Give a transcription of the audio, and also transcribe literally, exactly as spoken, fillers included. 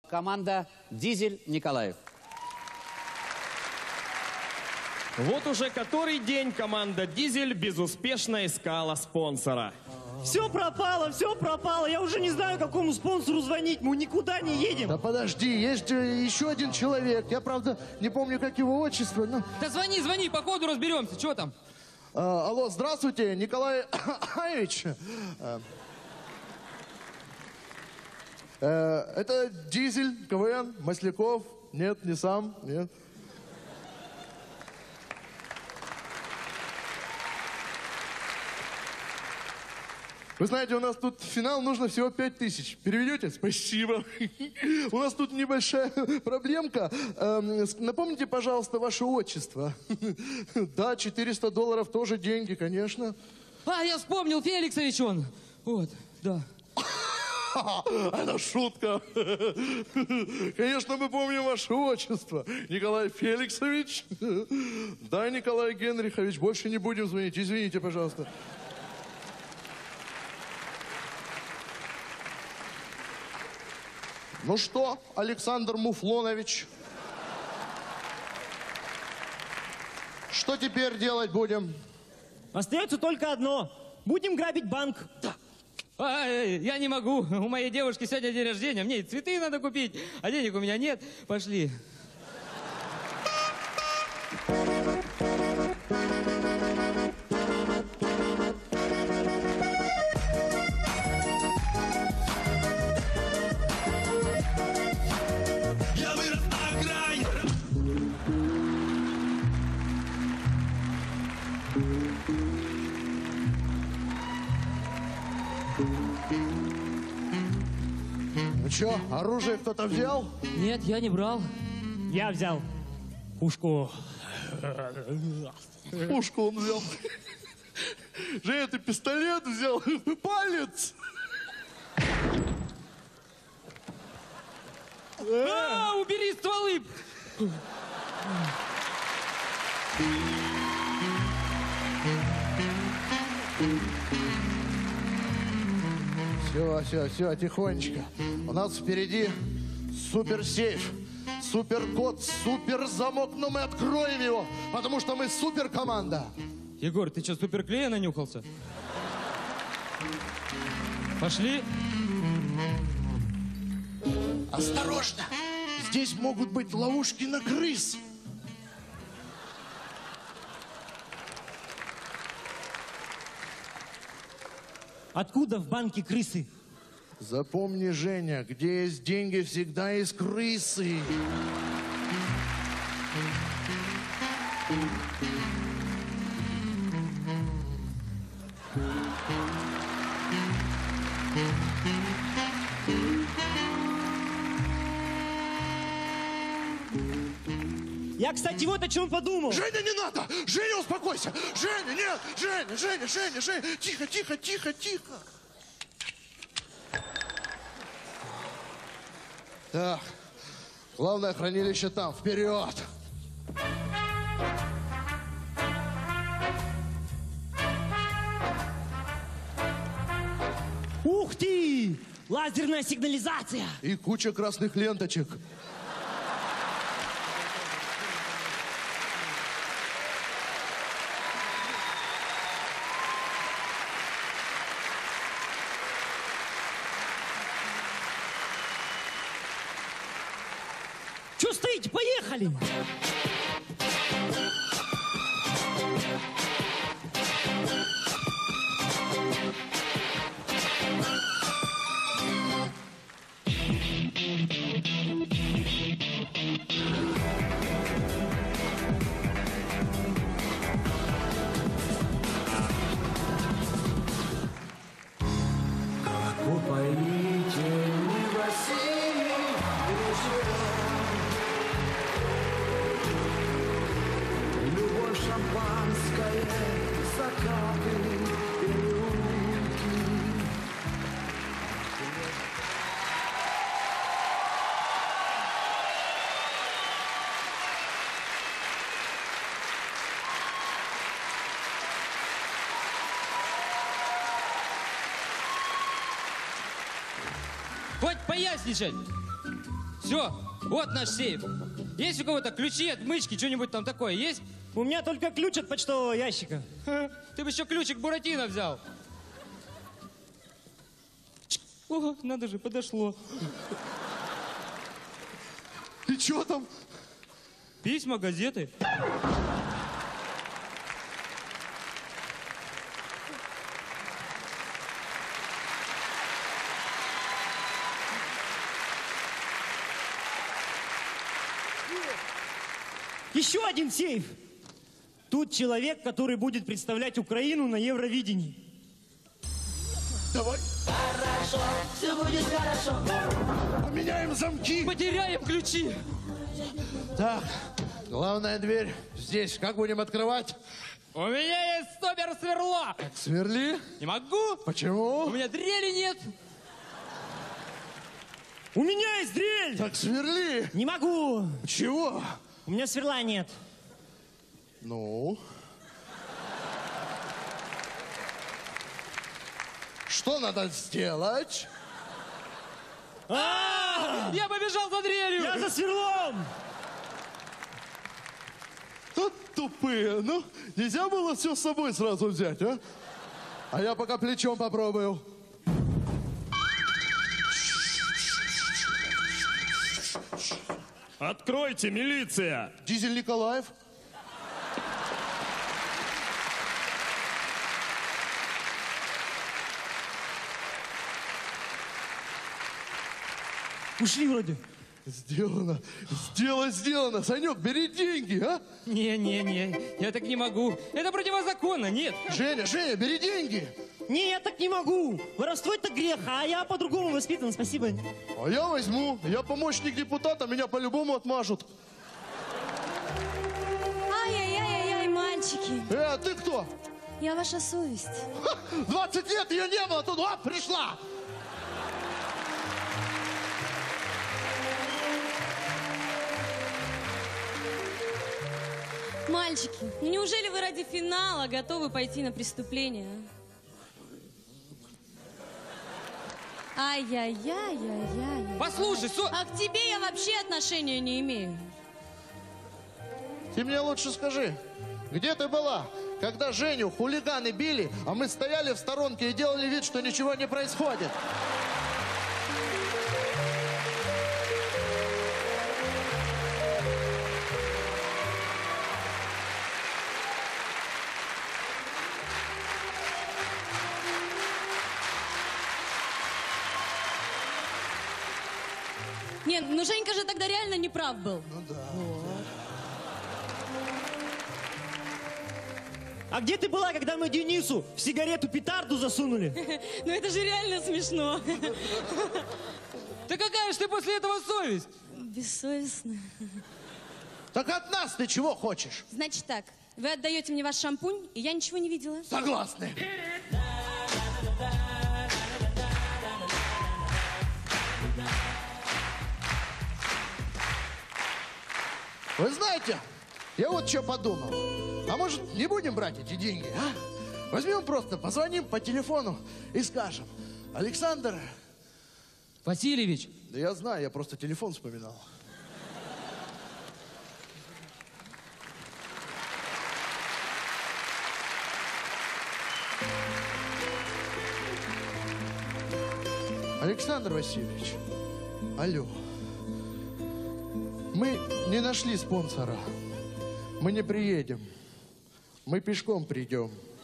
Команда «Дизель» Николаев. Вот уже который день команда «Дизель» безуспешно искала спонсора. Все пропало, все пропало. Я уже не знаю, какому спонсору звонить. Мы никуда не едем. Да подожди, есть еще один человек. Я, правда, не помню, как его отчество. Но... Да звони, звони, по ходу разберемся. Что там? А, алло, здравствуйте, Николай Иванович. А, а, это Дизель, КВН, Масляков. Нет, не сам, нет. Вы знаете, у нас тут финал нужно всего пять тысяч. Переведете? Спасибо. У нас тут небольшая проблемка. Напомните, пожалуйста, ваше отчество. Да, четыреста долларов тоже деньги, конечно. А, я вспомнил, Феликсович он. Вот, да. Это шутка. Конечно, мы помним ваше отчество. Николай Феликсович. Да, Николай Генрихович, больше не будем звонить. Извините, пожалуйста. Ну что, Александр Муфлонович, что теперь делать будем? Остается только одно. Будем грабить банк. Да. А, я не могу. У моей девушки сегодня день рождения. Мне и цветы надо купить, а денег у меня нет. Пошли. Ну что, оружие кто-то взял? Нет, я не брал. Я взял пушку. Пушку он взял. Женя, ты пистолет взял? Палец! А, убери стволы! Все, все, все, тихонечко. У нас впереди суперсейф, суперкод, суперзамок, но мы откроем его, потому что мы суперкоманда. Егор, ты что, суперклея нанюхался? Пошли. Осторожно! Здесь могут быть ловушки на крыс. Откуда в банке крысы? Запомни, Женя, где есть деньги, всегда есть крысы. Я, кстати, вот о чем подумал. Женя, не надо! Женя, успокойся! Женя, нет! Женя, Женя, Женя, Женя! Тихо, тихо, тихо, тихо! Так, главное хранилище там, вперед! Ух ты! Лазерная сигнализация! И куча красных ленточек. Чё стоите? Поехали! Хоть поясничать. Все, вот наш сейф. Есть у кого-то ключи, отмычки, что-нибудь там такое есть? У меня только ключ от почтового ящика. Ты бы еще ключик Буратино взял. О, надо же, подошло. И что там? Письма, газеты. Еще один сейф. Тут человек, который будет представлять Украину на Евровидении. Давай. Хорошо, все будет хорошо. Поменяем замки. Потеряем ключи. Так, главная дверь здесь. Как будем открывать? У меня есть супер сверло. Сверли. Не могу. Почему? У меня дрели нет. У меня есть дрель! Так сверли. Не могу! Чего? У меня сверла нет. Ну? Что надо сделать? Я побежал за дрелью. Я за сверлом! Вот тупые. Ну, нельзя было все с собой сразу взять, а? А я пока плечом попробую. Откройте, милиция! Дизель Николаев. Ушли вроде. Сделано. Сделано, сделано. Санек, бери деньги, а? Не-не-не, я так не могу. Это противозаконно, нет. Женя, Женя, бери деньги. Не, я так не могу. Воровство это грех, а я по-другому воспитан, спасибо. А я возьму. Я помощник депутата, меня по-любому отмажут. Ай-яй-яй-яй, мальчики. Э, а ты кто? Я ваша совесть. Ха, двадцать лет ее не было, тут оп, пришла. Мальчики, ну неужели вы ради финала готовы пойти на преступление? а? Ай-яй-яй-яй-яй. Послушай, со... А к тебе я вообще отношения не имею. Ты мне лучше скажи, где ты была, когда Женю хулиганы били, а мы стояли в сторонке и делали вид, что ничего не происходит? Нет, ну Женька же тогда реально не прав был. Ну да. А где ты была, когда мы Денису в сигарету петарду засунули? Ну это же реально смешно. Да какая же ты после этого совесть? Бессовестно. Так от нас ты чего хочешь? Значит так, вы отдаете мне ваш шампунь, и я ничего не видела. Согласны. Вы знаете, я вот что подумал. А может, не будем брать эти деньги, а? Возьмем просто, позвоним по телефону и скажем: Александр... Васильевич. Да я знаю, я просто телефон вспоминал. Александр Васильевич, алло. Мы не нашли спонсора. Мы не приедем. Мы пешком придем.